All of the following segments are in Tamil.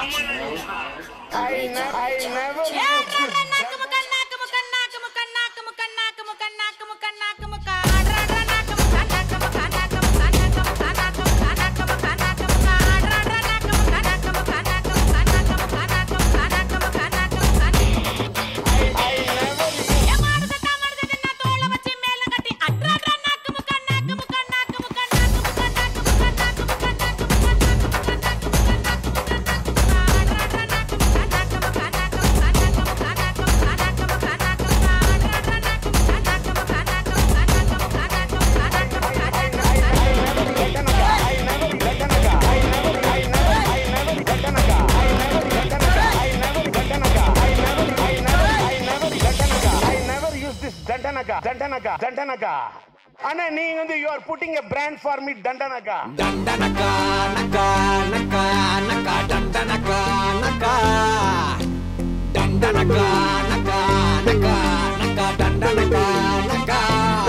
Dandanaka. Anna, you are putting a brand for me, Dandanaka. Dandanaka, naka, naka, naka, Dandanaka, naka. Dandanaka, naka, naka, naka, Dandanaka, naka.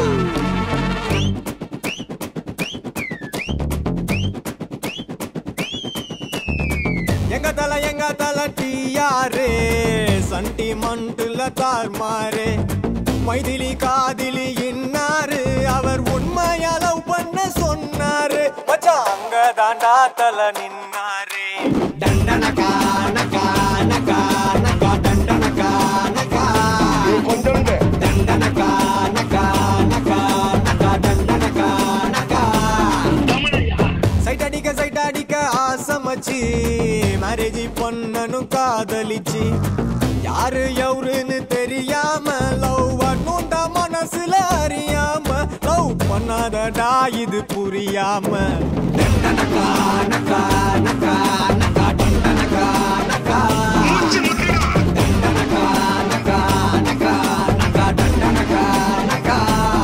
Yenga tala tiyare, sentiment la tarmare. Maithili காதிலி இன்னாரு அவர் உண்மையா லவ் பண்ண சொன்னாரு மச்சான் அங்க தாண்டா தல நின்னாரு டண்டனகா நகா நகா நகா டண்டனகா நகா கொஞ்சம் டண்டனகா நகா நகா நகா டண்டனகா நகா சைட் அடிக்க ஆசமச்சி மேரேஜ் பண்ணனு காதலிச்சி யாரு எவருன்னு தெரியாம லவ் பண்ணுண்ட மனசுல அறியாம லவ் பண்ணாதடா இது புரியாம டண்டனகா நகா நகா நகா டண்டனகா நகா டண்டனகா நகா நகா நகா டண்டனகா நகா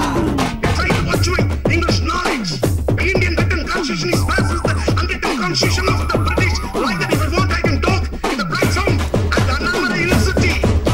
English knowledge. Indian written constitution is versus the unwritten constitution of the British. Like that, if I want, I can talk in the black sound at the Annamala University.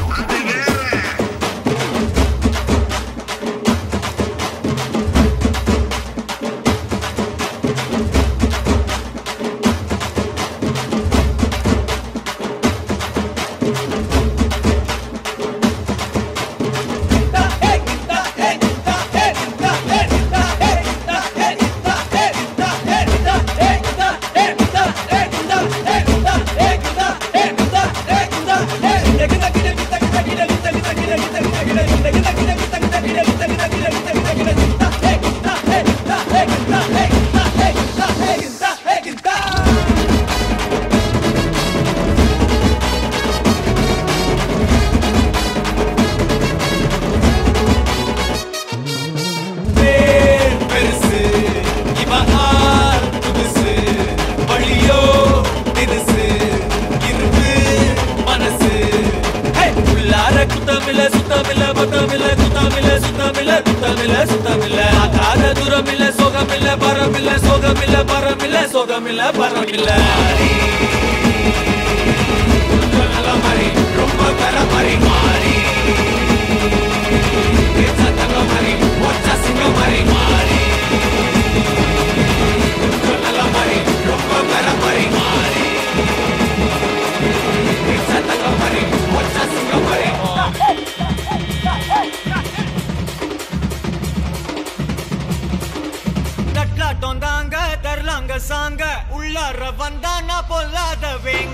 சாங்க உள்ளார வந்தானா பொல்லாத வேங்க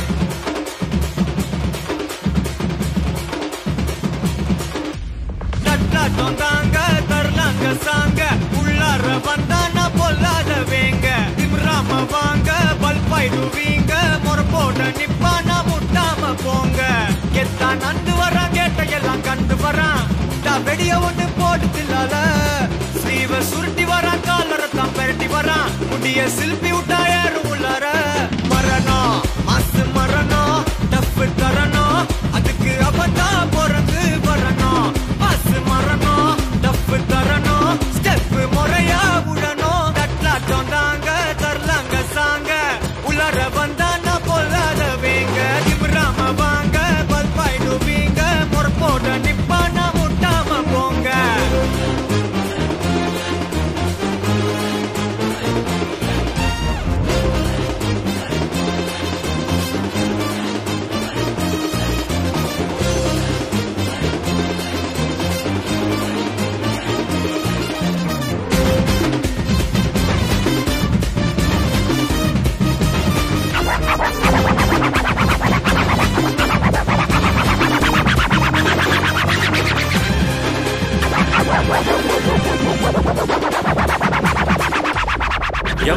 நட்டாட்டம் தாங்க தரலாங்க சாங்க உள்ளார வந்தானா பொல்லாத வேங்க திம்ராம வாங்க பல்பாயிடுவீங்க முறப்போட நிப்பானா முட்டாம போங்க எத்தான் நண்டு வரான் கேட்டையெல்லாம் கண்டு வரான் வெடிய ஒண்ணு போட்டு தில்லால ஸ்லீவ சுருட்டி வரான் காலரத்தான் பெரட்டி வரான் முடிய சில்பி விட்டா ஏறும் உள்ளார மரணம் மாசு மரணம் டப்பு தரணும் அதுக்கு அவதான் பிறந்து வரணும் மாசு மரணம் டப்பு தரணும் ஸ்டெப் முறையா விடணும் தட்லாட்டம் தாங்க தரலாங்க சாங்க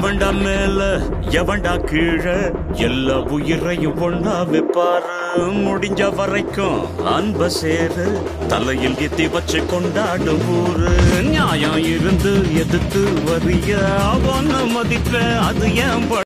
எவன்டா மேல எவன்டா கீழே எல்லா உயிரையும் ஒன்னா வைப்பாரு முடிஞ்ச வரைக்கும் அன்ப சேரு தலையில் எத்தி வச்சு கொண்டாடும் ஊரு நியாயம் இருந்து எதிர்த்து வரிய அவன மதிப்ப அது ஏன்